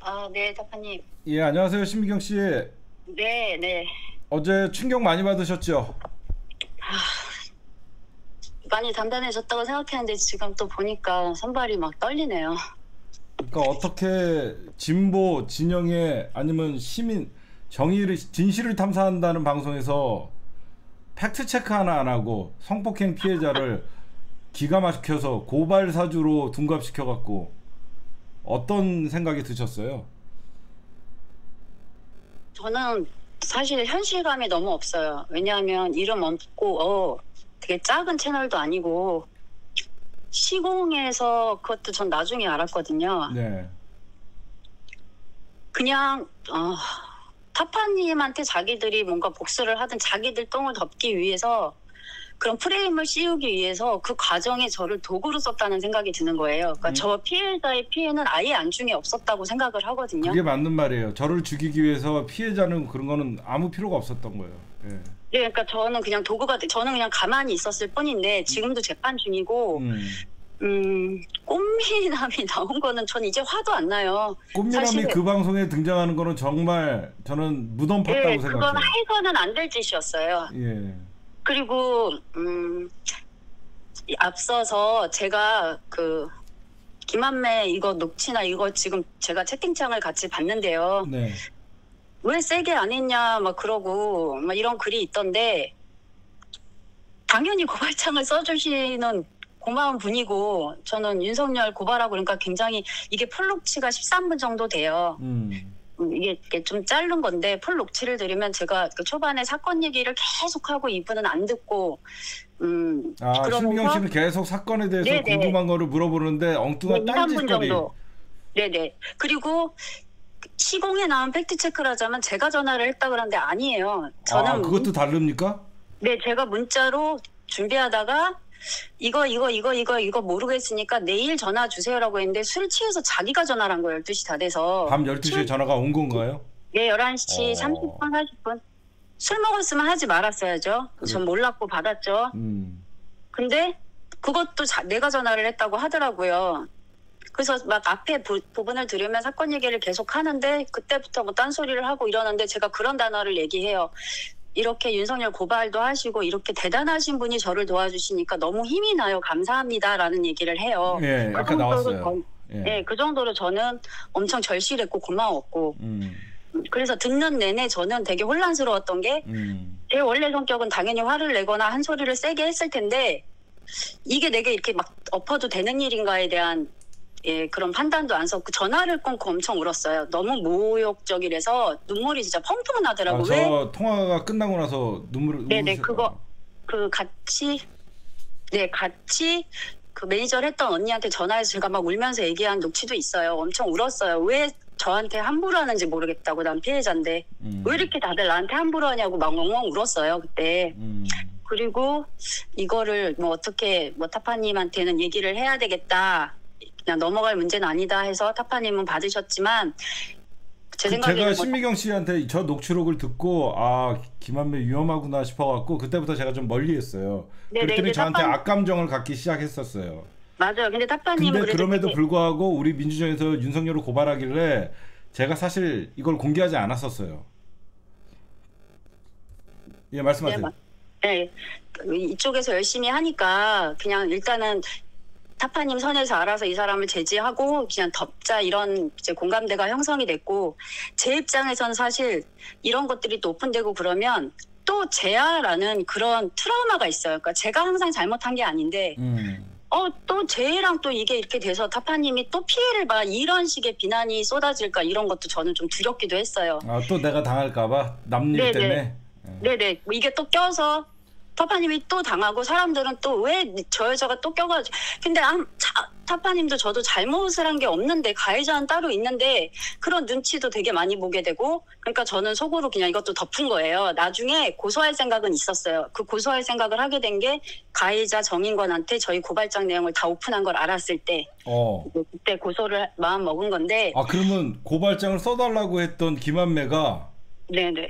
아, 네, 타파님. 예, 안녕하세요, 신미경 씨. 네, 네. 어제 충격 많이 받으셨죠? 많이 단단해졌다고 생각했는데 지금 또 보니까 손발이 막 떨리네요. 그러니까 어떻게 진보 진영에 아니면 시민 정의를 진실을 탐사한다는 방송에서 팩트 체크 하나 안 하고 성폭행 피해자를 기가 막혀서 고발 사주로 둔갑시켜 갖고 어떤 생각이 드셨어요? 저는 사실 현실감이 너무 없어요. 왜냐하면 이름 없고, 되게 작은 채널도 아니고, 시공에서 그것도 전 나중에 알았거든요. 네. 그냥, 타파님한테 자기들이 뭔가 복수를 하든 자기들 똥을 덮기 위해서 그런 프레임을 씌우기 위해서 그 과정에 저를 도구로 썼다는 생각이 드는 거예요. 그러니까 저 피해자의 피해는 아예 안중에 없었다고 생각을 하거든요. 그게 맞는 말이에요. 저를 죽이기 위해서 피해자는 그런 거는 아무 필요가 없었던 거예요. 예. 네, 그러니까 저는 그냥 도구가, 저는 그냥 가만히 있었을 뿐인데 지금도 재판 중이고, 꽃미남이 나온 거는 전 이제 화도 안 나요. 꽃미남이 사실, 그 방송에 등장하는 거는 정말 저는 무덤 팠다고 네, 생각해요. 그건 해서는 안 될 짓이었어요. 예. 그리고 앞서서 제가 그 김한매 이거 녹취나 이거 지금 제가 채팅창을 같이 봤는데요. 네. 왜 세게 안 했냐 막 그러고 막 이런 글이 있던데 당연히 고발장을 써주시는 고마운 분이고 저는 윤석열 고발하고 그러니까 굉장히 이게 풀 녹취가 13분 정도 돼요. 이게 좀 자른 건데 풀 녹취를 들으면 제가 그 초반에 사건 얘기를 계속하고 이분은 안 듣고 신미경 씨는 계속 사건에 대해서 네네. 궁금한 거를 물어보는데 엉뚱한 2, 3분 딴짓거리. 정도. 네네. 그리고 시공에 나온 팩트체크를 하자면 제가 전화를 했다 그러는데 아니에요. 저는 그것도 다릅니까? 네, 제가 문자로 준비하다가 이거 모르겠으니까 내일 전화 주세요라고 했는데 술 취해서 자기가 전화를 한 거예요. 12시 다 돼서. 밤 12시에 전화가 온 건가요? 네, 11시 30분, 40분. 술 먹었으면 하지 말았어야죠. 전 몰랐고 받았죠. 근데 그것도 내가 전화를 했다고 하더라고요. 그래서 막 앞에 부분을 들으면 사건 얘기를 계속 하는데 그때부터 뭐 딴소리를 하고 이러는데 제가 그런 단어를 얘기해요. 이렇게 윤석열 고발도 하시고 이렇게 대단하신 분이 저를 도와주시니까 너무 힘이 나요. 감사합니다라는 얘기를 해요. 예, 아까 나왔어요. 네, 그 정도로 저는 엄청 절실했고 고마웠고 그래서 듣는 내내 저는 되게 혼란스러웠던 게 제 원래 성격은 당연히 화를 내거나 한 소리를 세게 했을 텐데 이게 내게 이렇게 막 엎어도 되는 일인가에 대한 그런 판단도 안 서고 전화를 끊고 엄청 울었어요. 너무 모욕적이라서 눈물이 진짜 펑펑 나더라고요. 저 통화가 끝나고 나서 눈물을 네네 같이 그 매니저를 했던 언니한테 전화해서 제가 막 울면서 얘기한 녹취도 있어요. 엄청 울었어요. 왜 저한테 함부로 하는지 모르겠다고. 난 피해자인데 왜 이렇게 다들 나한테 함부로 하냐고 막 엉엉 울었어요 그때. 그리고 이거를 뭐 어떻게 뭐 타파님한테는 얘기를 해야 되겠다. 그냥 넘어갈 문제는 아니다 해서 타파님은 받으셨지만 제 생각에는 제가 신미경 씨한테 저 녹취록을 듣고 김한매 위험하구나 싶어갖고 그때부터 제가 좀 멀리했어요. 그랬더니 저한테 악감정을 갖기 시작했었어요. 맞아요. 근데 타파님은 근데 그럼에도 불구하고 우리 민주정에서 윤석열을 고발하길래 제가 사실 이걸 공개하지 않았었어요. 예, 말씀하세요. 네, 이쪽에서 열심히 하니까 그냥 일단은 타파님 선에서 알아서 이 사람을 제지하고 그냥 덮자 이런 이제 공감대가 형성이 됐고 제 입장에서는 사실 이런 것들이 또 오픈되고 그러면 또 제야라는 그런 트라우마가 있어요. 그러니까 제가 항상 잘못한 게 아닌데 또 쟤랑 또 이게 이렇게 돼서 타파님이 또 피해를 봐 이런 식의 비난이 쏟아질까 이런 것도 저는 좀 두렵기도 했어요. 또 내가 당할까봐 남일 때문에. 네네. 이게 또 껴서 타파님이 또 당하고 사람들은 또 왜 저 여자가 또 껴가지고 근데 타파님도 저도 잘못을 한 게 없는데 가해자는 따로 있는데 그런 눈치도 되게 많이 보게 되고 그러니까 저는 속으로 그냥 이것도 덮은 거예요. 나중에 고소할 생각은 있었어요. 그 고소할 생각을 하게 된 게 가해자 정인권한테 저희 고발장 내용을 다 오픈한 걸 알았을 때 그때 고소를 마음 먹은 건데 그러면 고발장을 써달라고 했던 김한매가 네네.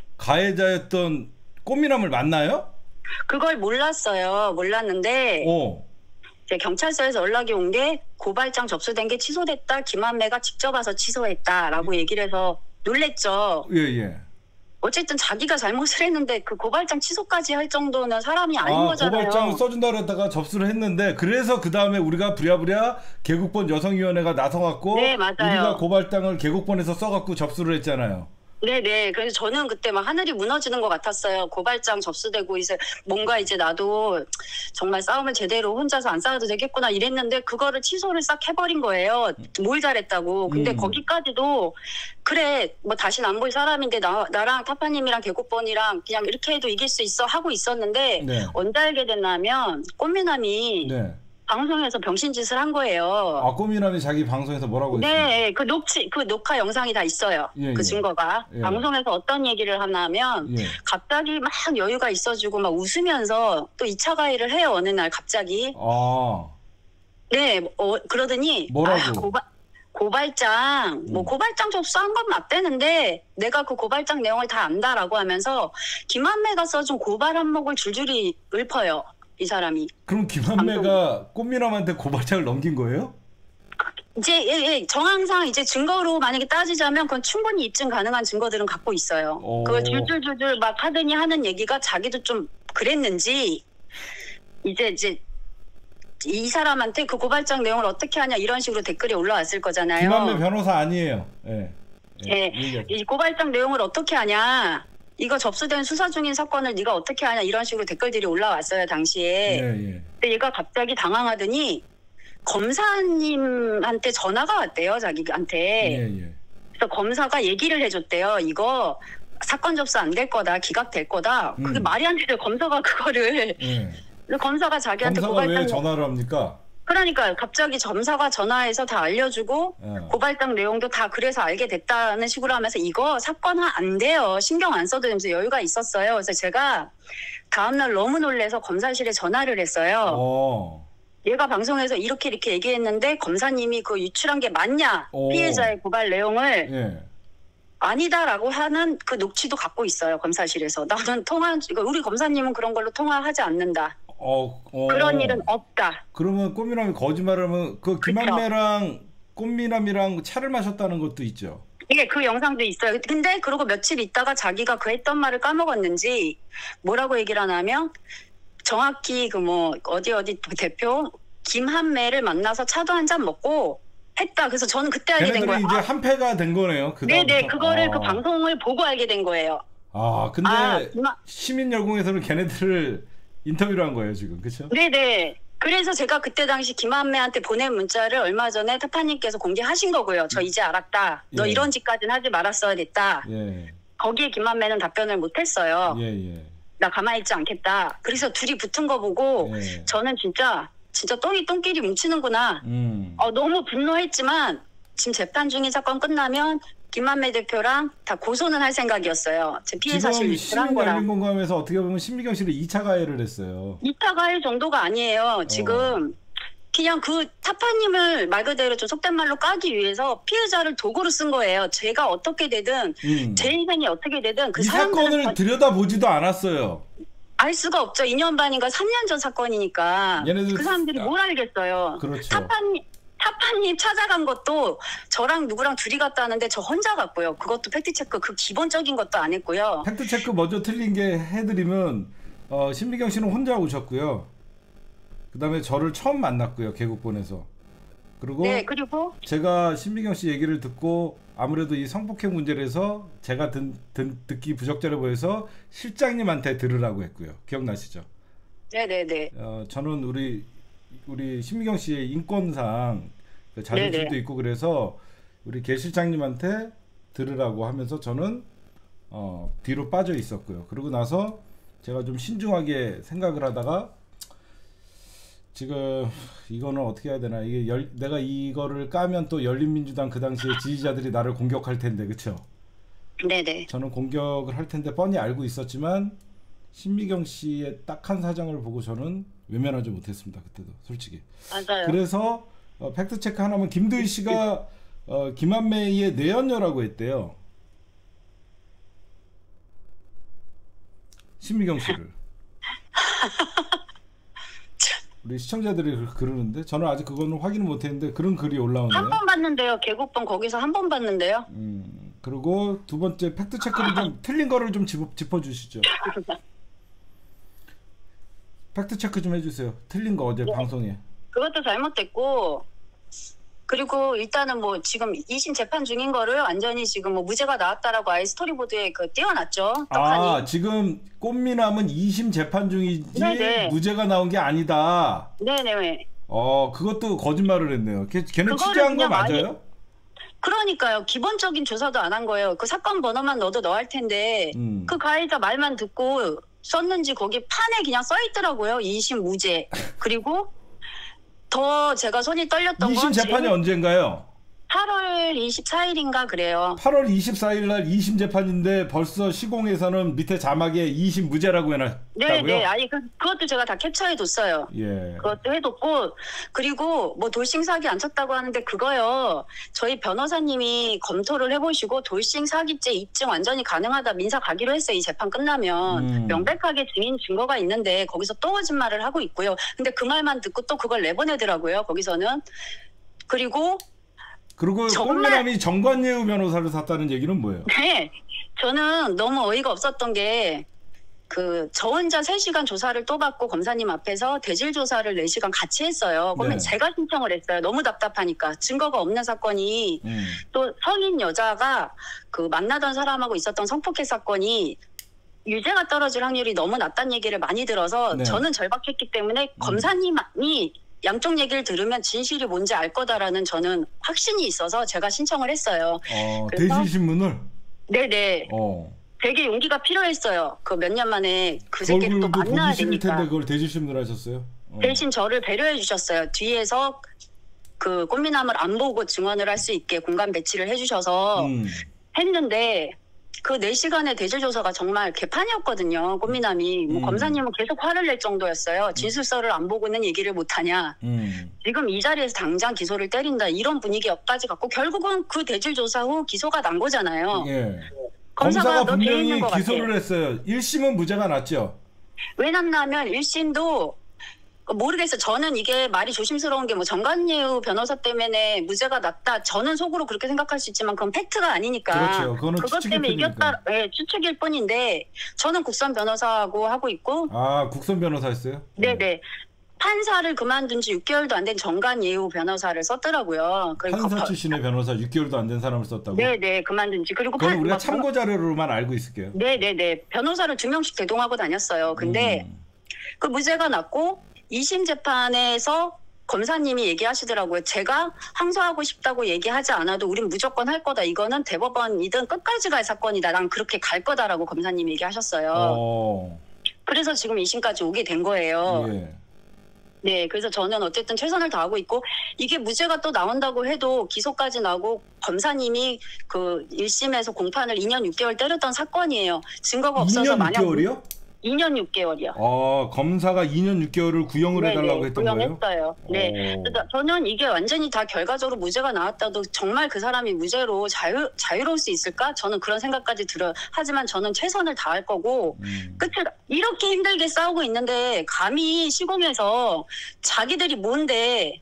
가해자였던 꽃미남을 만나요? 그걸 몰랐어요. 몰랐는데 이제 경찰서에서 연락이 온 게 고발장 접수된 게 취소됐다. 김한매가 직접 와서 취소했다라고 얘기를 해서 놀랬죠. 예, 예. 어쨌든 자기가 잘못을 했는데 그 고발장 취소까지 할 정도는 사람이 아닌 거잖아요. 고발장을 써준다 그랬다가 접수를 했는데 그래서 그 다음에 우리가 부랴부랴 개국본 여성위원회가 나서갖고 네, 맞아요. 우리가 고발장을 개국본에서 써갖고 접수를 했잖아요. 네네. 그래서 저는 그때 막 하늘이 무너지는 것 같았어요. 고발장 접수되고 이제 뭔가 이제 나도 정말 싸움을 제대로 혼자서 안 싸워도 되겠구나 이랬는데 그거를 취소를 싹 해버린 거예요. 뭘 잘했다고. 근데 거기까지도 그래 뭐 다시는 안 볼 사람인데 나랑 타파님이랑 개국본이랑 그냥 이렇게 해도 이길 수 있어 하고 있었는데 네. 언제 알게 됐냐면 꽃미남이 네. 방송에서 병신짓을 한 거예요. 꽃미남이 자기 방송에서 뭐라고 했어요? 네, 그 녹화 영상이 다 있어요. 예, 그 예. 증거가. 예. 방송에서 어떤 얘기를 하냐면, 예. 갑자기 막 여유가 있어지고 막 웃으면서 또 2차 가해를 해요, 어느 날 갑자기. 네, 그러더니, 뭐라고? 고발장, 고발장 접수한 건 맞대는데, 내가 그 고발장 내용을 다 안다라고 하면서, 김한매가 써준 고발 항목을 줄줄이 읊어요. 이 사람이. 그럼 김한매가 꽃미남한테 고발장을 넘긴 거예요? 이제 정황상 이제 증거로 만약에 따지자면 그건 충분히 입증 가능한 증거들은 갖고 있어요. 그걸 줄줄줄줄 막 하더니 하는 얘기가 자기도 좀 그랬는지 이제 이 사람한테 그 고발장 내용을 어떻게 하냐 이런 식으로 댓글이 올라왔을 거잖아요. 김한매 변호사 아니에요. 예. 예. 이 고발장 내용을 어떻게 하냐. 이거 접수된 수사 중인 사건을 네가 어떻게 하냐 이런 식으로 댓글들이 올라왔어요 당시에. 예, 예. 근데 얘가 갑자기 당황하더니 검사님한테 전화가 왔대요 자기한테. 예, 예. 그래서 검사가 얘기를 해줬대요. 이거 사건 접수 안 될 거다, 기각될 거다. 그게 말이 안 되죠. 검사가 그거를. 예. 검사가 자기한테 검사가 왜 전화를 합니까? 그러니까 갑자기 검사가 전화해서 다 알려주고 고발장 내용도 다 그래서 알게 됐다는 식으로 하면서 이거 사건 안 돼요. 신경 안 써도 되면서 여유가 있었어요. 그래서 제가 다음날 너무 놀래서 검사실에 전화를 했어요. 얘가 방송에서 이렇게 얘기했는데 검사님이 그 유출한 게 맞냐? 피해자의 고발 내용을 예. 아니다라고 하는 그 녹취도 갖고 있어요. 검사실에서. 나는 우리 검사님은 그런 걸로 통화하지 않는다. 그런 일은 없다. 그러면 꽃미남이 거짓말을 하면 그 김한매랑 꽃미남이랑 차를 마셨다는 것도 있죠. 예, 그 영상도 있어요. 근데 그러고 며칠 있다가 자기가 그 했던 말을 까먹었는지 뭐라고 얘기를 하냐면 정확히 그 어디 대표 김한매를 만나서 차도 한 잔 먹고 했다. 그래서 저는 그때 알게 된 거예요. 이제 한패가 된 거네요. 네네, 그거를 그 방송을 보고 알게 된 거예요. 근데 시민열공에서는 걔네들을 인터뷰를 한 거예요 지금, 그렇죠? 네네. 그래서 제가 그때 당시 김한매한테 보낸 문자를 얼마 전에 타파님께서 공개하신 거고요. 저 이제 알았다. 너 이런 짓까지는 하지 말았어야 됐다. 예. 거기에 김한매는 답변을 못했어요. 예. 나 가만히 있지 않겠다. 그래서 둘이 붙은 거 보고 저는 진짜 똥이 똥끼리 뭉치는구나. 너무 분노했지만 지금 재판 중인 사건 끝나면 김한매 대표랑 다 고소는 할 생각이었어요. 제 피해 사실 지금 시민열린공감에서 어떻게 보면 신미경 씨를 2차 가해를 했어요. 2차 가해 정도가 아니에요. 지금 그냥 그 타파님을 말 그대로 좀 속된 말로 까기 위해서 피해자를 도구로 쓴 거예요. 제가 어떻게 되든 제 인생이 어떻게 되든 그 사건을 들여다보지도 않았어요. 알 수가 없죠. 2년 반인가 3년 전 사건이니까 그 사람들이 뭘 알겠어요. 그렇죠. 타파님 찾아간 것도 저랑 누구랑 둘이 갔다 왔는데 저 혼자 갔고요. 그것도 팩트체크 그 기본적인 것도 안 했고요. 팩트체크 먼저 틀린 게 해드리면 신미경 씨는 혼자 오셨고요. 그 다음에 저를 처음 만났고요. 개국본에서. 그리고 제가 신미경 씨 얘기를 듣고 아무래도 이 성폭행 문제를 해서 제가 듣기 부적절해 보여서 실장님한테 들으라고 했고요. 기억나시죠? 네네네. 저는 우리 신미경 씨의 인권상 자존심도 있고 그래서 우리 개 실장님한테 들으라고 하면서 저는 뒤로 빠져 있었고요. 그러고 나서 제가 좀 신중하게 생각을 하다가 지금 이거는 어떻게 해야 되나, 이게 내가 이거를 까면 또 열린민주당 그 당시에 지지자들이 나를 공격할 텐데, 그렇죠? 네네. 저는 공격을 할 텐데 뻔히 알고 있었지만 신미경 씨의 딱한 사정을 보고 저는 외면하지 못했습니다. 그때도 솔직히. 맞아요. 그래서 팩트 체크 하나면 김도희 씨가 김한매의 내연녀라고 했대요. 신미경 씨를. 우리 시청자들이 그러는데 저는 아직 그거는 확인을 못했는데 그런 글이 올라오네요. 한 번 봤는데요. 개국본 거기서 한 번 봤는데요. 그리고 두 번째 팩트 체크를 좀 틀린 거를 좀 짚어주시죠. 팩트 체크 좀 해주세요. 틀린 거 어제 방송에. 그것도 잘못됐고, 그리고 일단은 뭐 지금 2심 재판 중인 거를 완전히 지금 뭐 무죄가 나왔다라고 아예 스토리보드에 그 띄워놨죠. 아, 지금 꽃미남은 2심 재판 중이지 네네. 무죄가 나온 게 아니다. 네네. 그것도 거짓말을 했네요. 걔는 취재한 거 맞아요? 그러니까요. 기본적인 조사도 안 한 거예요. 그 사건 번호만 넣어도 넣을 텐데 그 가해자 말만 듣고 썼는지 거기 판에 그냥 써 있더라고요. 2심 무죄. 그리고 더 제가 손이 떨렸던 건 2심 재판이 언젠가요? 8월 24일인가 그래요. 8월 24일 날 2심 재판인데 벌써 시공에서는 밑에 자막에 2심 무죄라고 해놨다고요? 네네. 아니 그것도 제가 다 캡처해뒀어요. 예. 그것도 해뒀고, 그리고 뭐 돌싱 사기 안 쳤다고 하는데 그거요. 저희 변호사님이 검토를 해보시고 돌싱 사기죄 입증 완전히 가능하다 민사 가기로 했어요. 이 재판 끝나면 명백하게 증인 증거가 있는데 거기서 또 거짓말을 하고 있고요. 근데 그 말만 듣고 또 그걸 내보내더라고요. 거기서는. 그리고 꽃미남이 정관예우 변호사를 샀다는 얘기는 뭐예요? 네, 저는 너무 어이가 없었던 게 저 혼자 3시간 조사를 또 받고 검사님 앞에서 대질 조사를 4시간 같이 했어요. 그러면 네. 제가 신청을 했어요. 너무 답답하니까. 증거가 없는 사건이 또 성인 여자가 그 만나던 사람하고 있었던 성폭행 사건이 유죄가 떨어질 확률이 너무 낮다는 얘기를 많이 들어서 네. 저는 절박했기 때문에 검사님이 양쪽 얘기를 들으면 진실이 뭔지 알 거다라는 저는 확신이 있어서 제가 신청을 했어요. 대질신문을? 네네. 되게 용기가 필요했어요. 그 몇 년 만에 그 새끼를 또 만나야 되니까. 텐데 그걸 대질신문을 하셨어요? 대신 저를 배려해 주셨어요. 뒤에서 그 꽃미남을 안 보고 증언을 할 수 있게 공간 배치를 해주셔서 했는데 그 4시간의 대질 조사가 정말 개판이었거든요. 꽃미남이. 뭐 검사님은 계속 화를 낼 정도였어요. 진술서를 안 보고는 얘기를 못하냐. 지금 이 자리에서 당장 기소를 때린다. 이런 분위기까지 갖고 결국은 그 대질 조사 후 기소가 난 거잖아요. 예. 검사가 분명히 기소를 했어요. 1심은 무죄가 났죠? 왜 났냐면 1심도 모르겠어요. 저는 이게 말이 조심스러운 게 뭐 정관예우 변호사 때문에 무죄가 났다. 저는 속으로 그렇게 생각할 수 있지만 그건 팩트가 아니니까. 그렇죠. 그거는 그것 때문에 이겼다. 네, 추측일 뿐인데 저는 국선 변호사하고 하고 있고. 아, 국선 변호사였어요? 네네. 판사를 그만둔 지 6개월도 안 된 정관예우 변호사를 썼더라고요. 판사 출신의 변호사 6개월도 안 된 사람을 썼다고? 네네. 그만둔 지. 그리고 그건 우리가 참고 자료로만 알고 있을게요. 네네네. 변호사를 2명씩 대동하고 다녔어요. 근데 그 무죄가 났고 2심 재판에서 검사님이 얘기하시더라고요. 제가 항소하고 싶다고 얘기하지 않아도 우린 무조건 할 거다. 이거는 대법원이든 끝까지 갈 사건이다. 난 그렇게 갈 거다라고 검사님이 얘기하셨어요. 그래서 지금 2심까지 오게 된 거예요. 예. 네, 그래서 저는 어쨌든 최선을 다하고 있고 이게 무죄가 또 나온다고 해도 기소까지 나고 검사님이 그 1심에서 공판을 2년 6개월 때렸던 사건이에요. 증거가 없어서 2년 6개월이요? 2년 6개월이요. 검사가 2년 6개월을 구형을 해달라고 했던 거예요? 구형했어요. 네. 그래서 저는 이게 완전히 다 결과적으로 무죄가 나왔다도 정말 그 사람이 무죄로 자유로울 수 있을까? 저는 그런 생각까지 들어요. 하지만 저는 최선을 다할 거고 끝을 이렇게 힘들게 싸우고 있는데 감히 시공에서 자기들이 뭔데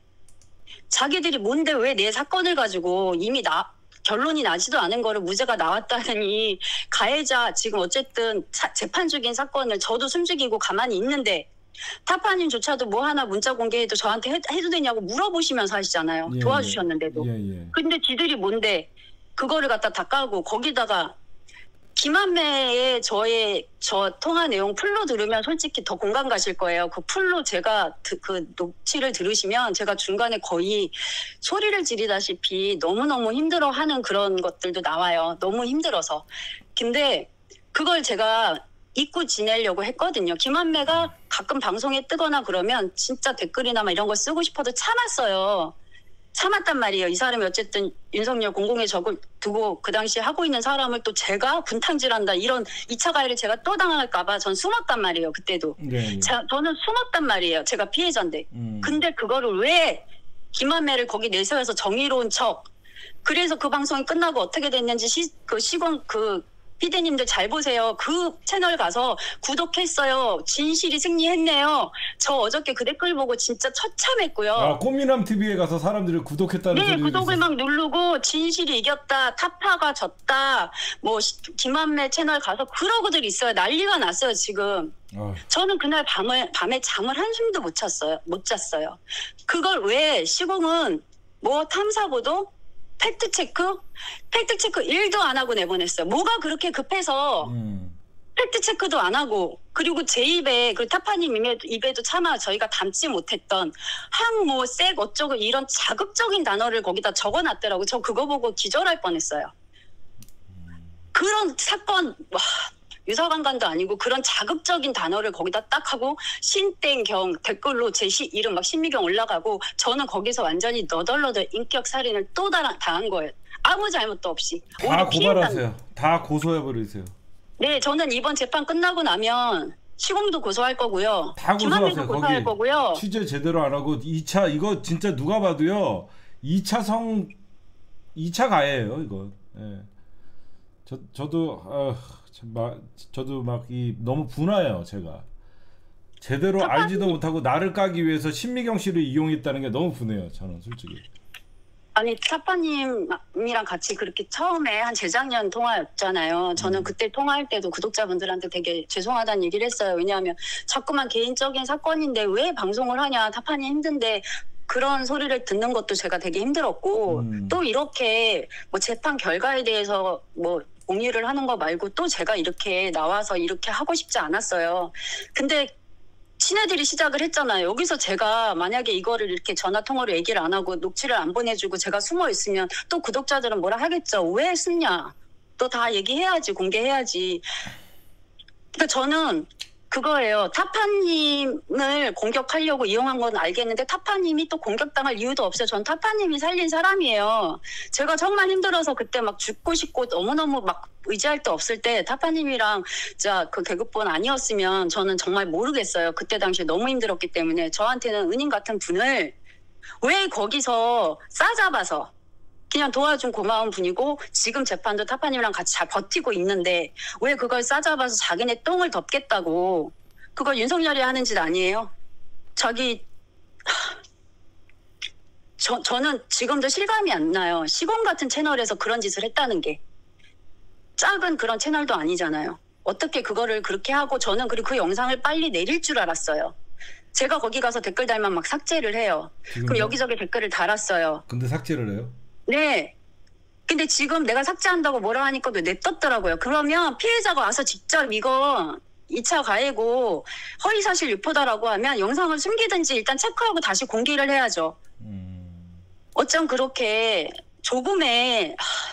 왜 내 사건을 가지고 이미 결론이 나지도 않은 거를 무죄가 나왔다더니 가해자 지금 어쨌든 재판 중인 사건을 저도 숨죽이고 가만히 있는데 타파님조차도 뭐 하나 문자 공개해도 저한테 해도 되냐고 물어보시면서 하시잖아요. 예, 도와주셨는데도. 예. 근데 지들이 뭔데 그거를 갖다 다 까고 거기다가 김한매의 저 통화 내용 풀로 들으면 솔직히 더 공감 가실 거예요. 그 풀로 제가 그 녹취를 들으시면 제가 중간에 거의 소리를 지르다시피 너무너무 힘들어하는 그런 것들도 나와요. 너무 힘들어서. 근데 그걸 제가 잊고 지내려고 했거든요. 김한매가 가끔 방송에 뜨거나 그러면 진짜 댓글이나 막 이런 거 쓰고 싶어도 참았어요. 참았단 말이에요. 이 사람이 어쨌든 윤석열 공공의 적을 두고 그 당시에 하고 있는 사람을 또 제가 분탕질한다 이런 2차 가해를 제가 또 당할까 봐 전 숨었단 말이에요. 그때도. 네. 저는 숨었단 말이에요. 제가 피해자인데. 근데 그거를 왜 김한매를 거기 내세워서 정의로운 척. 그래서 그 방송이 끝나고 어떻게 됐는지 시공 피디님들 잘 보세요. 그 채널 가서 구독했어요. 진실이 승리했네요. 저 어저께 그 댓글 보고 진짜 처참했고요. 아, 꽃미남 TV에 가서 사람들이 구독했다는 네, 소리. 구독을 막 누르고 진실이 이겼다, 타파가 졌다, 뭐 김한매 채널 가서 그러고들 있어요. 난리가 났어요 지금. 저는 그날 밤에 잠을 한숨도 못 잤어요. 그걸 왜 시공은 뭐 탐사보도 팩트체크 1도 안 하고 내보냈어요. 뭐가 그렇게 급해서 팩트체크도 안 하고, 그리고 제 입에, 그 타파님 입에도 차마 저희가 담지 못했던 항모, 색 어쩌고 이런 자극적인 단어를 거기다 적어놨더라고요. 저 그거 보고 기절할 뻔했어요. 그런 사건, 와, 유서관관도 아니고 그런 자극적인 단어를 거기다 딱 하고 신땡경 댓글로 제 이름 막 신미경 올라가고, 저는 거기서 완전히 너덜너덜 인격 살인을 또 당한 거예요. 아무 잘못도 없이. 다 고발하세요. 다 고소해버리세요. 네, 저는 이번 재판 끝나고 나면 시공도 고소할 거고요. 다 고소하세요. 고소할 거고요. 취재 제대로 안 하고 2차 이거 진짜 누가 봐도요. 2차 가해예요, 이거. 예. 저도 막 너무 분해요, 제가. 제대로 알지도 못하고 나를 까기 위해서 신미경 씨를 이용했다는 게 너무 분해요, 저는 솔직히. 아니, 타파님이랑 같이 그렇게 처음에 한 재작년 통화였잖아요. 저는 그때 통화할 때도 구독자분들한테 되게 죄송하다는 얘기를 했어요. 왜냐하면 자꾸만 개인적인 사건인데 왜 방송을 하냐, 타파님 힘든데, 그런 소리를 듣는 것도 제가 되게 힘들었고, 또 이렇게 뭐 재판 결과에 대해서 뭐 공유를 하는 거 말고 또 제가 이렇게 나와서 이렇게 하고 싶지 않았어요. 근데 친애들이 시작을 했잖아요. 여기서 제가 만약에 이거를 이렇게 전화통화로 얘기를 안 하고 녹취를 안 보내주고 제가 숨어 있으면 또 구독자들은 뭐라 하겠죠. 왜 숨냐? 또 다 얘기해야지, 공개해야지. 그러니까 저는 그거예요. 타파님을 공격하려고 이용한 건 알겠는데 타파님이 또 공격당할 이유도 없어요. 전 타파님이 살린 사람이에요. 제가 정말 힘들어서 그때 막 죽고 싶고 너무너무 막 의지할 데 없을 때 타파님이랑 진짜 그 계급본 아니었으면 저는 정말 모르겠어요. 그때 당시에 너무 힘들었기 때문에. 저한테는 은인 같은 분을 왜 거기서 싸잡아서 그냥 도와준 고마운 분이고, 지금 재판도 타파님이랑 같이 잘 버티고 있는데 왜 그걸 싸잡아서 자기네 똥을 덮겠다고. 그걸 윤석열이 하는 짓 아니에요? 저는 지금도 실감이 안 나요. 시공 같은 채널에서 그런 짓을 했다는 게. 작은 그런 채널도 아니잖아요. 어떻게 그거를 그렇게 하고. 저는 그리고 그 영상을 빨리 내릴 줄 알았어요. 제가 거기 가서 댓글 달면 막 삭제를 해요. 그럼 여기저기 댓글을 달았어요. 근데 삭제를 해요? 네. 근데 지금 내가 삭제한다고 뭐라 하니까 또 냅뒀더라고요. 그러면 피해자가 와서 직접 이거 2차 가해고 허위사실 유포다라고 하면 영상을 숨기든지 일단 체크하고 다시 공개를 해야죠. 어쩜 그렇게 조금의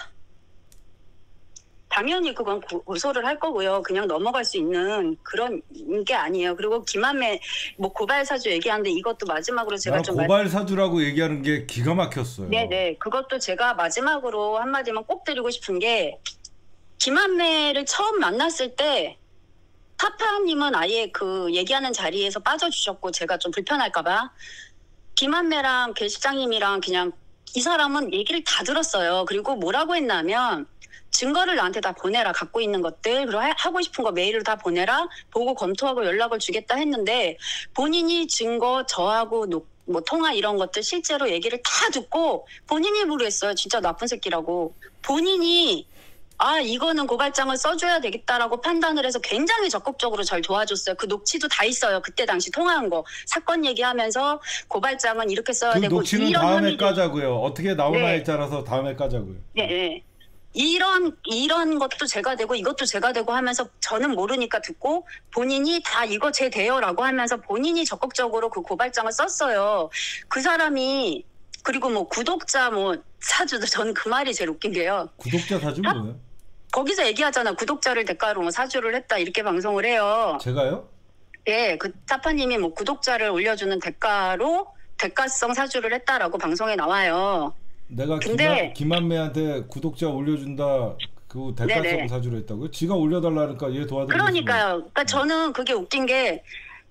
당연히 그건 고소를 할 거고요. 그냥 넘어갈 수 있는 그런 게 아니에요. 그리고 김한매 뭐 고발 사주 얘기하는데 이것도 마지막으로 제가 좀 고발 사주라고 얘기하는 게 기가 막혔어요. 네네. 그것도 제가 마지막으로 한마디만 꼭 드리고 싶은 게, 김한매를 처음 만났을 때 타파님은 아예 그 얘기하는 자리에서 빠져주셨고, 제가 좀 불편할까봐 김한매랑 계 실장님이랑 그냥 이 사람은 얘기를 다 들었어요. 그리고 뭐라고 했냐면, 증거를 나한테 다 보내라. 갖고 있는 것들, 그리고 하고 싶은 거 메일로 다 보내라. 보고 검토하고 연락을 주겠다 했는데, 본인이 증거 저하고 뭐 통화 이런 것들 실제로 얘기를 다 듣고 본인이 모르겠어요. 진짜 나쁜 새끼라고. 본인이 이거는 고발장을 써줘야 되겠다라고 판단을 해서 굉장히 적극적으로 잘 도와줬어요. 그 녹취도 다 있어요. 그때 당시 통화한 거. 사건 얘기하면서 고발장은 이렇게 써야 되고. 녹취는 다음에 까자고요. 어떻게 나오나에 따라서 다음에 까자고요. 네. 이런 것도 제가 되고 이것도 제가 되고 하면서 저는 모르니까 듣고, 본인이 다 이거 제 대여라고 하면서 본인이 적극적으로 그 고발장을 썼어요. 그 사람이. 그리고 뭐 구독자 뭐 사주도, 저는 그 말이 제일 웃긴 게요. 구독자 사주는 뭐예요? 거기서 얘기하잖아. 구독자를 대가로 뭐 사주를 했다 이렇게 방송을 해요. 제가요? 예, 그 타파님이 뭐 구독자를 올려주는 대가로 대가성 사주를 했다라고 방송에 나와요. 내가 김한매한테 구독자 올려준다 그 대가성 사주로 했다고요? 지가 올려달라니까 얘 도와드리고. 그러니까요. 그러니까 저는 그게 웃긴 게,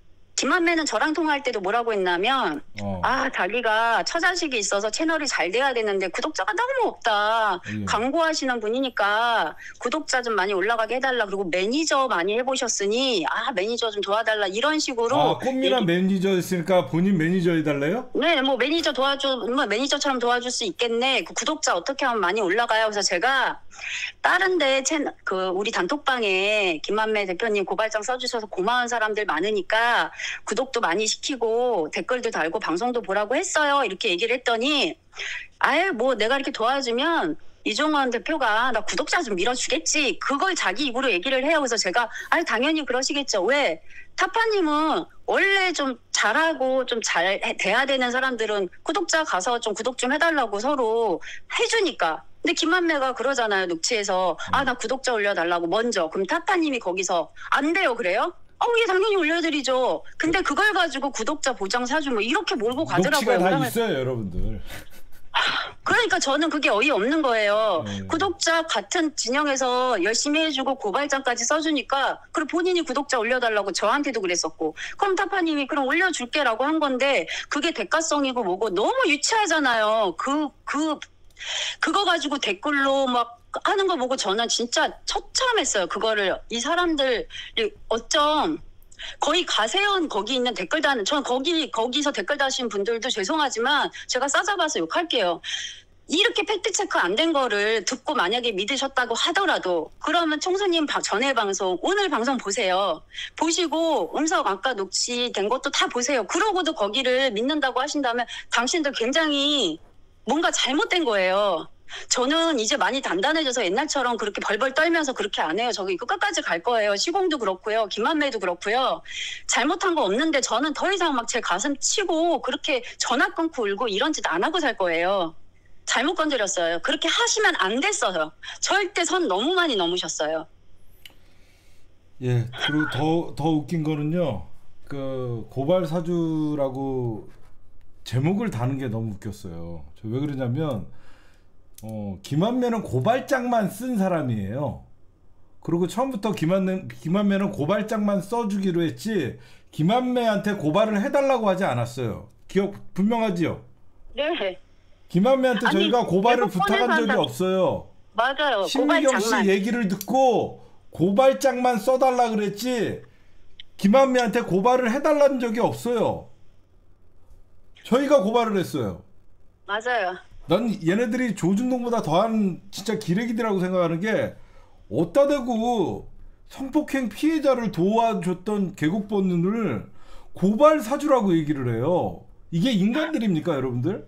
김한매는 저랑 통화할 때도 뭐라고 했냐면 자기가 처자식이 있어서 채널이 잘 돼야 되는데 구독자가 너무 없다. 광고하시는 분이니까 구독자 좀 많이 올라가게 해달라. 그리고 매니저 많이 해보셨으니 매니저 좀 도와달라. 이런 식으로. 꽃미남 매니저였으니까 본인 매니저 해달래요? 네, 뭐 매니저 매니저처럼 도와줄 수 있겠네. 그 구독자 어떻게 하면 많이 올라가요? 그래서 제가 다른데 우리 단톡방에 김한매 대표님 고발장 써주셔서 고마운 사람들 많으니까 구독도 많이 시키고 댓글도 달고 방송도 보라고 했어요. 이렇게 얘기를 했더니 뭐 내가 이렇게 도와주면 이종원 대표가 나 구독자 좀 밀어주겠지. 그걸 자기 입으로 얘기를 해요. 그래서 제가 당연히 그러시겠죠. 왜? 타파님은 원래 좀 잘하고 좀 잘 돼야 되는 사람들은 구독자 가서 좀 구독 좀 해달라고 서로 해주니까. 근데 김한매가 그러잖아요. 녹취에서 나 구독자 올려달라고 먼저. 그럼 타파님이 거기서 안 돼요 그래요? 예, 당연히 올려드리죠. 근데 그걸 가지고 구독자 보장 사주면 이렇게 몰고 가더라고요. 녹취가 다 있어요 여러분들. 그러니까 저는 그게 어이없는 거예요. 구독자 같은 진영에서 열심히 해주고 고발장까지 써주니까 그리고 본인이 구독자 올려달라고 저한테도 그랬었고 그럼 타파님이 그럼 올려줄게라고 한 건데 그게 대가성이고 뭐고 너무 유치하잖아요. 그거 가지고 댓글로 막 하는 거 보고 저는 진짜 처참했어요. 그거를 이 사람들이 어쩜 거의 가세현 거기 있는 댓글 다는 전 거기서 댓글 다신 분들도 죄송하지만 제가 싸잡아서 욕할게요. 이렇게 팩트체크 안 된 거를 듣고 만약에 믿으셨다고 하더라도 그러면 총수님 전에 방송 오늘 방송 보세요. 보시고 음성 아까 녹취된 것도 다 보세요. 그러고도 거기를 믿는다고 하신다면 당신들 굉장히 뭔가 잘못된 거예요. 저는 이제 많이 단단해져서 옛날처럼 그렇게 벌벌 떨면서 그렇게 안 해요. 저기 끝까지 갈 거예요. 시공도 그렇고요. 김한매도 그렇고요. 잘못한 거 없는데 저는 더 이상 막 제 가슴 치고 그렇게 전화 끊고 울고 이런 짓 안 하고 살 거예요. 잘못 건드렸어요. 그렇게 하시면 안 됐어요. 절대 선 너무 많이 넘으셨어요. 예, 그리고 더 웃긴 거는요. 그 고발 사주라고 제목을 다는 게 너무 웃겼어요. 저 왜 그러냐면 김한매는 고발장만 쓴 사람이에요. 그리고 처음부터 김한매는 고발장만 써주기로 했지 김한매한테 고발을 해달라고 하지 않았어요. 기억 분명하지요? 네. 김한매한테 저희가 고발을 부탁한 적이 없어요. 맞아요. 신미경 씨 얘기를 듣고 고발장만 써달라 그랬지 김한매한테 고발을 해달라는 적이 없어요. 저희가 고발을 했어요. 맞아요. 난 얘네들이 조준동보다 더한 진짜 기레기들이라고 생각하는 게 어디다 대고 성폭행 피해자를 도와줬던 개국본능을 고발 사주라고 얘기를 해요. 이게 인간들입니까 여러분들?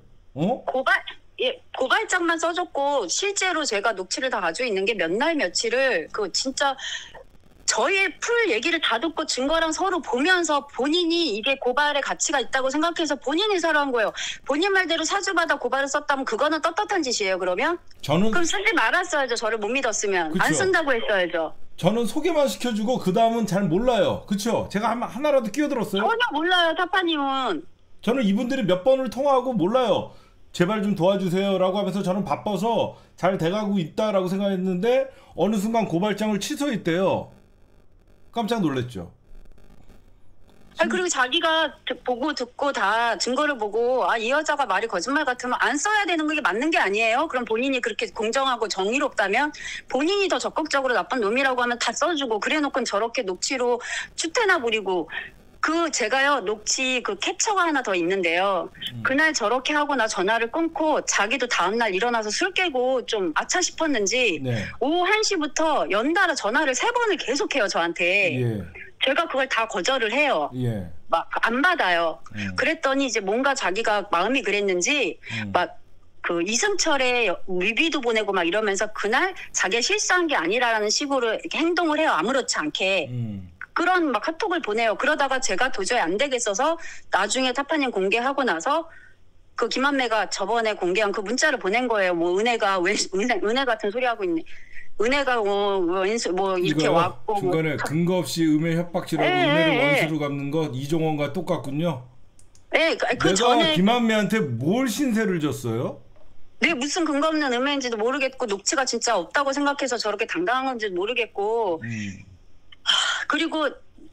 고발장만 써줬고 실제로 제가 녹취를 다 가지고 있는 게 몇 날 며칠을 진짜 저희의 풀 얘기를 다 듣고 증거랑 서로 보면서 본인이 이게 고발의 가치가 있다고 생각해서 본인이 사료한 거예요. 본인 말대로 사주받아 고발을 썼다면 그거는 떳떳한 짓이에요. 그럼 쓰지 말았어야죠. 저를 못 믿었으면. 그쵸? 안 쓴다고 했어야죠. 저는 소개만 시켜주고 그 다음은 잘 몰라요. 그쵸? 제가 하나라도 끼어들었어요? 전혀 몰라요. 타파님은. 저는 이분들이 몇 번을 통화하고 몰라요. 제발 좀 도와주세요 라고 하면서 저는 바빠서 잘 돼가고 있다라고 생각했는데 어느 순간 고발장을 취소했대요. 깜짝 놀랐죠. 그리고 자기가 보고 듣고 다 증거를 보고 이 여자가 말이 거짓말 같으면 안 써야 되는 게 맞는 게 아니에요. 그럼 본인이 그렇게 공정하고 정의롭다면 본인이 더 적극적으로 나쁜 놈이라고 하면 다 써주고 그래놓고는 저렇게 녹취로 추태나 부리고 제가요 녹취 캡처가 하나 더 있는데요. 그날 저렇게 하고 나 전화를 끊고 자기도 다음날 일어나서 술 깨고 좀 아차 싶었는지 오후 1시부터 연달아 전화를 3번을 계속해요 저한테. 제가 그걸 다 거절을 해요. 막 안 받아요. 그랬더니 이제 뭔가 자기가 마음이 그랬는지 막 이승철의 뮤비도 보내고 막 이러면서 그날 자기가 실수한 게 아니라는 식으로 이렇게 행동을 해요. 아무렇지 않게. 그런 막 카톡을 보내요. 그러다가 제가 도저히 안 되겠어서 나중에 타파님 공개하고 나서 김한매가 저번에 공개한 그 문자를 보낸 거예요. 뭐 은혜 같은 소리 하고 있네. 은혜가 이렇게 왔고 중간에 근거 없이 음해 협박질하고 은혜를 원수로 갚는 거 이종원과 똑같군요. 네, 내가 전에 김한매한테 뭘 신세를 졌어요? 네, 무슨 근거 없는 음해인지도 모르겠고 녹취가 진짜 없다고 생각해서 저렇게 당당한 건지도 모르겠고 그리고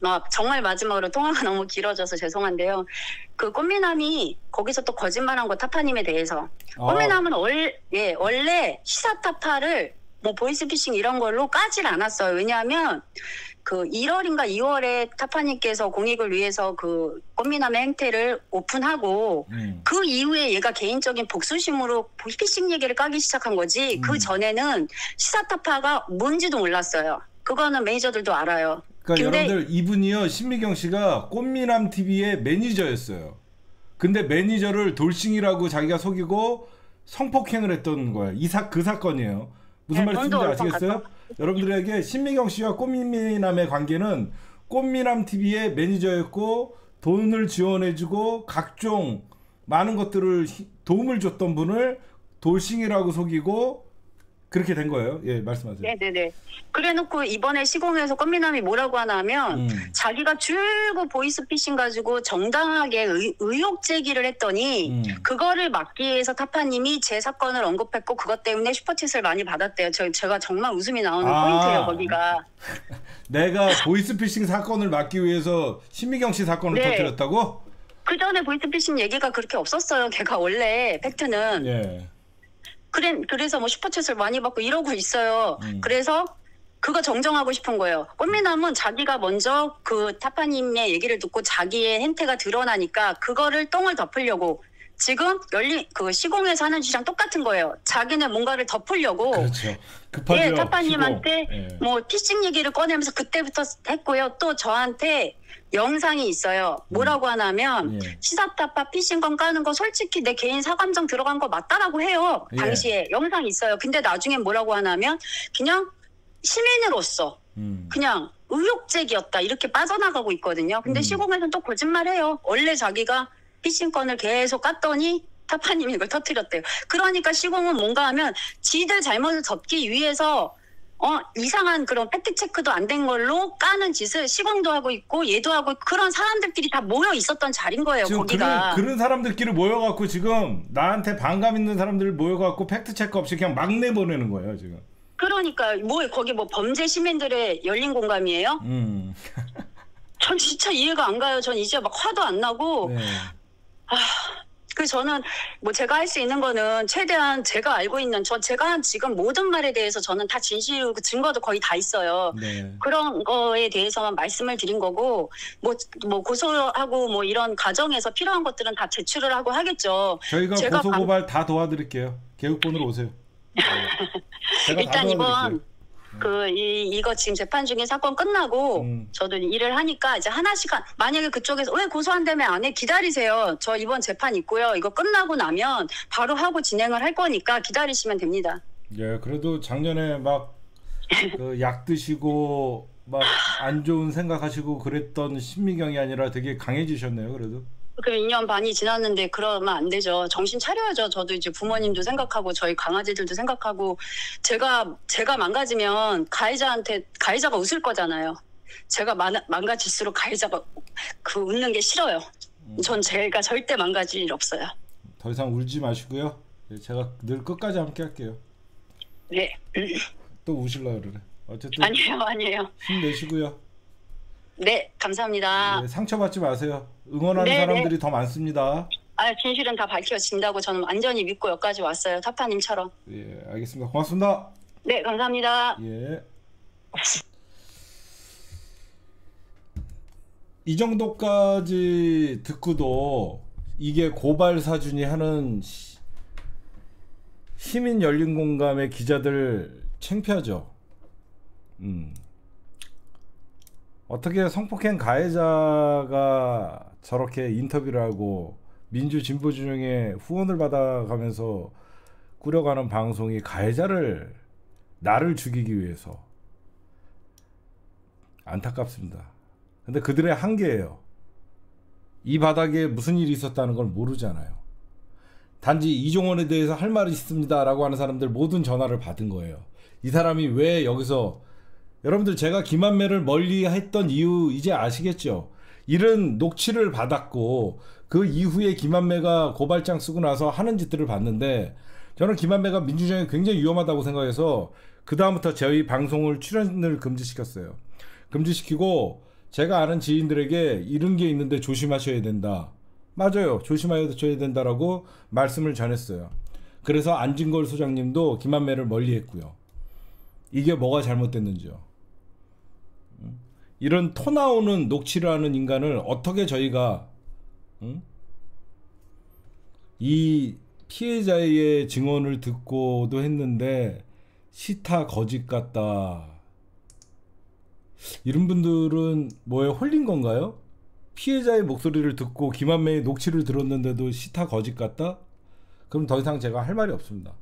정말 마지막으로 통화가 너무 길어져서 죄송한데요. 그 꽃미남이 거기서 또 거짓말한 거 타파님에 대해서. 꽃미남은 원래 시사 타파를 뭐 보이스피싱 이런 걸로 까질 않았어요. 왜냐하면 그 1월인가 2월에 타파님께서 공익을 위해서 그 꽃미남의 행태를 오픈하고 그 이후에 얘가 개인적인 복수심으로 피싱 얘기를 까기 시작한 거지. 그 전에는 시사 타파가 뭔지도 몰랐어요. 그거는 매니저들도 알아요. 그러니까 여러분들 이분이요, 신미경 씨가 꽃미남 TV의 매니저였어요. 근데 매니저를 돌싱이라고 자기가 속이고 성폭행을 했던 거예요. 그 사건이에요. 무슨 말인지 아시겠어요? 여러분들에게 신미경 씨와 꽃미남의 관계는 꽃미남 TV의 매니저였고 돈을 지원해주고 각종 많은 것들을 도움을 줬던 분을 돌싱이라고 속이고 그렇게 된 거예요. 예, 말씀하세요. 네네네. 그래놓고 이번에 시공에서 꽃미남이 뭐라고 하나 하면 자기가 줄고 보이스피싱 가지고 정당하게 의혹 제기를 했더니 그거를 막기 위해서 타파님이 제 사건을 언급했고 그것 때문에 슈퍼챗을 많이 받았대요. 제가 정말 웃음이 나오는 포인트예요. 거기가. 내가 보이스피싱 사건을 막기 위해서 신미경 씨 사건을 터뜨렸다고? 그 전에 보이스피싱 얘기가 그렇게 없었어요. 걔가 원래 팩트는. 예. 그래서 뭐 슈퍼챗을 많이 받고 이러고 있어요. 그래서 그거 정정하고 싶은 거예요. 꽃미남은 자기가 먼저 그 타파님의 얘기를 듣고 자기의 행태가 드러나니까 그거를 똥을 덮으려고 지금 그 시공에서 하는 짓이랑 똑같은 거예요. 자기는 뭔가를 덮으려고. 그렇죠. 급하죠. 예, 타파님한테 뭐 피싱 얘기를 꺼내면서 그때부터 했고요. 또 저한테 영상이 있어요. 뭐라고 하냐면 시사타파 피싱건 까는 거 솔직히 내 개인 사감정 들어간 거 맞다라고 해요. 당시에 영상이 있어요. 근데 나중에 뭐라고 하냐면 그냥 시민으로서 그냥 의혹제기였다 이렇게 빠져나가고 있거든요. 근데 시공에서는 또 거짓말해요. 원래 자기가 피싱건을 계속 깠더니 타파님이 이걸 터뜨렸대요. 그러니까 시공은 뭔가 하면 지들 잘못을 덮기 위해서 이상한 그런 팩트체크도 안 된 걸로 까는 짓을 시공도 하고 있고 얘도 하고 그런 사람들끼리 다 모여 있었던 자리인 거예요. 지금 거기가. 그런 사람들끼리 모여갖고 지금 나한테 반감 있는 사람들 모여갖고 팩트체크 없이 그냥 막 내보내는 거예요 지금. 그러니까 거기 범죄 시민들의 열린 공감이에요? 전 진짜 이해가 안 가요. 전 이제 막 화도 안 나고. 네. 저는 뭐 제가 할 수 있는 거는 최대한 제가 알고 있는 제가 한 지금 모든 말에 대해서 저는 다 진실이고 증거도 거의 다 있어요. 네. 그런 거에 대해서만 말씀을 드린 거고 뭐 고소하고 뭐 이런 과정에서 필요한 것들은 다 제출을 하고 하겠죠. 저희가 고소 고발 다 도와드릴게요. 개국본으로 오세요. 일단 이번 이거 지금 재판 중인 사건 끝나고 저도 일을 하니까 이제 하나씩 만약에 그쪽에서 왜 고소한다며 안 해? 기다리세요. 저 이번 재판 있고요. 이거 끝나고 나면 바로 하고 진행을 할 거니까 기다리시면 됩니다. 예, 그래도 작년에 막 그 약 드시고 막 안 좋은 생각하시고 그랬던 신미경이 아니라 되게 강해지셨네요. 그래도. 그 2년 반이 지났는데 그러면 안 되죠. 정신 차려야죠. 저도 이제 부모님도 생각하고 저희 강아지들도 생각하고 제가 망가지면 가해자가 웃을 거잖아요. 제가 망가질수록 가해자가 웃는 게 싫어요. 전 제가 절대 망가질 일 없어요. 더 이상 울지 마시고요. 제가 늘 끝까지 함께 할게요. 네. 또 우실라 그러네. 어쨌든 아니에요. 힘내시고요. 네, 감사합니다. 네, 상처받지 마세요. 응원하는 사람들이 더 많습니다. 진실은 다 밝혀진다고 저는 완전히 믿고 여기까지 왔어요. 타파님처럼. 예, 알겠습니다. 고맙습니다. 네, 감사합니다. 예. 이 정도까지 듣고도 이게 고발 사준이 하는 시민 열린 공감의 기자들 창피하죠. 어떻게 성폭행 가해자가 저렇게 인터뷰를 하고 민주 진보 진영의 후원을 받아가면서 꾸려가는 방송이 가해자를 나를 죽이기 위해서 안타깝습니다. 근데 그들의 한계예요. 이 바닥에 무슨 일이 있었다는 걸 모르잖아요. 단지 이종원에 대해서 할 말이 있습니다 라고 하는 사람들 모든 전화를 받은 거예요. 이 사람이 왜 여기서, 여러분들 제가 김한매를 멀리 했던 이유 이제 아시겠죠? 이런 녹취를 받았고 그 이후에 김한매가 고발장 쓰고 나서 하는 짓들을 봤는데 저는 김한매가 민주정에 굉장히 위험하다고 생각해서 그 다음부터 저희 방송을 출연을 금지시켰어요. 금지시키고 제가 아는 지인들에게 이런 게 있는데 조심하셔야 된다. 맞아요. 조심하셔야 된다라고 말씀을 전했어요. 그래서 안진걸 소장님도 김한매를 멀리했고요. 이게 뭐가 잘못됐는지요. 이런 토 나오는 녹취를 하는 인간을 어떻게 저희가 이 피해자의 증언을 듣고도 했는데 시타 거짓 같다. 이런 분들은 뭐에 홀린 건가요? 피해자의 목소리를 듣고 김한매의 녹취를 들었는데도 시타 거짓 같다? 그럼 더 이상 제가 할 말이 없습니다.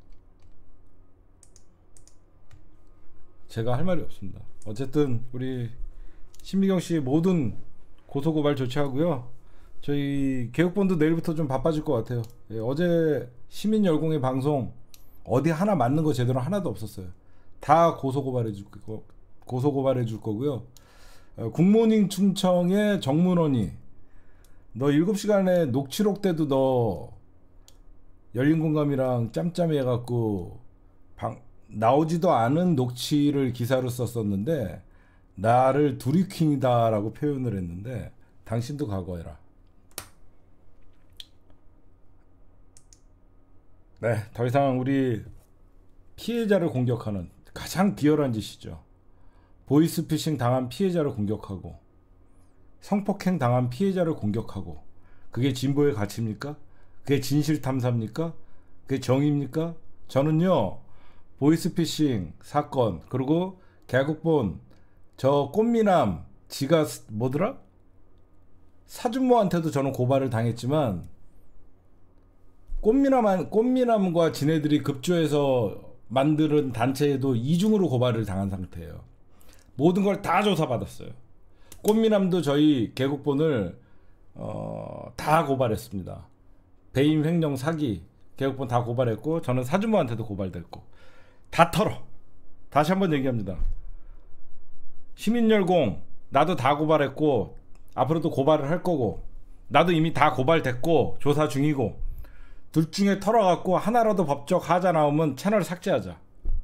제가 할 말이 없습니다. 어쨌든 우리 신미경 씨 모든 고소고발 조치하고요. 저희 개혁본도 내일부터 좀 바빠질 것 같아요. 예, 어제 시민열공의 방송 어디 하나 맞는 거 제대로 하나도 없었어요. 다 고소고발해 줄 거고요. 굿모닝 충청의 정문원이 너 7시간에 녹취록 때도 너 열린공감이랑 짬짬이 해갖고 나오지도 않은 녹취를 기사로 썼었는데 나를 두리킹이다 라고 표현을 했는데 당신도 각오해라. 네, 더 이상 우리 피해자를 공격하는 가장 비열한 짓이죠. 보이스피싱 당한 피해자를 공격하고 성폭행 당한 피해자를 공격하고 그게 진보의 가치입니까? 그게 진실탐사입니까? 그게 정의입니까? 저는요 보이스피싱 사건 그리고 개국본 저 꽃미남 지가 뭐더라? 사준모한테도 저는 고발을 당했지만 꽃미남과 지네들이 급조해서 만드는 단체에도 이중으로 고발을 당한 상태예요. 모든 걸 다 조사받았어요. 꽃미남도 저희 개국본을 다 고발했습니다. 배임 횡령 사기 개국본 다 고발했고 저는 사주모한테도 고발됐고 다 털어. 다시 한번 얘기합니다. 시민열공 나도 다 고발했고 앞으로도 고발을 할 거고 나도 이미 다 고발됐고 조사 중이고 둘 중에 털어갖고 하나라도 법적 하자 나오면 채널 삭제하자.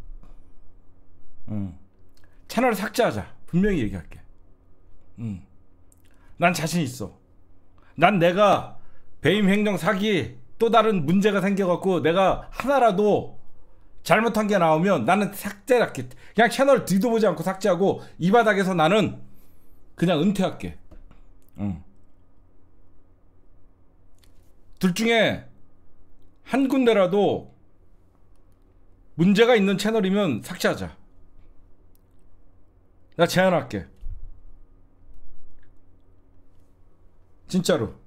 채널 삭제하자. 분명히 얘기할게. 난 자신 있어. 난 내가 배임 횡령 사기 또 다른 문제가 생겨갖고 내가 하나라도 잘못한 게 나오면 나는 삭제할게. 그냥 채널 뒤도 보지 않고 삭제하고 이 바닥에서 나는 그냥 은퇴할게. 둘 중에 한 군데라도 문제가 있는 채널이면 삭제하자. 나 제안할게. 진짜로.